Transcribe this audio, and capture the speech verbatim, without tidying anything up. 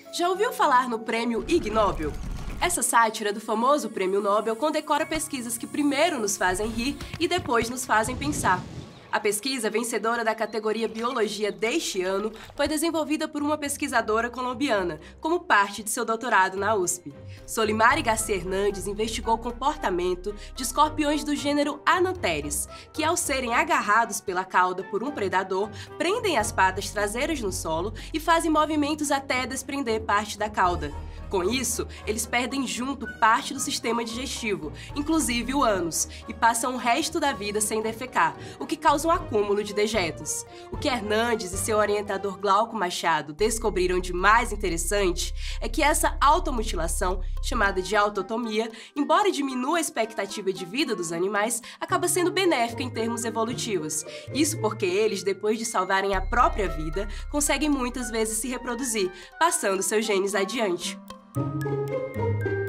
Já ouviu falar no Prêmio Ig Nobel? Essa sátira do famoso Prêmio Nobel condecora pesquisas que primeiro nos fazem rir e depois nos fazem pensar. A pesquisa vencedora da categoria Biologia deste ano foi desenvolvida por uma pesquisadora colombiana, como parte de seu doutorado na U S P. Solimari Garcia Hernandes investigou o comportamento de escorpiões do gênero Ananteres, que ao serem agarrados pela cauda por um predador, prendem as patas traseiras no solo e fazem movimentos até desprender parte da cauda. Com isso, eles perdem junto parte do sistema digestivo, inclusive o ânus, e passam o resto da vida sem defecar, o que causa um acúmulo de dejetos. O que Hernandes e seu orientador Glauco Machado descobriram de mais interessante é que essa automutilação, chamada de autotomia, embora diminua a expectativa de vida dos animais, acaba sendo benéfica em termos evolutivos. Isso porque eles, depois de salvarem a própria vida, conseguem muitas vezes se reproduzir, passando seus genes adiante.